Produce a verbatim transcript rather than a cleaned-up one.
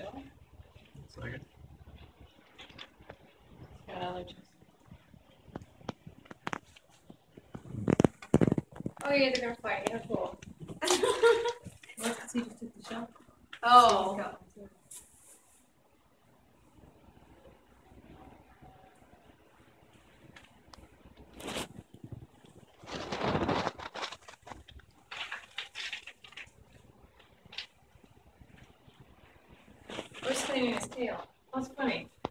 shell? Looks like it. It's got allergies. Oh yeah, they're gonna fight. Yeah, cool. What? So you just took the shell? Oh. So Where's cleaning his tail? That's funny.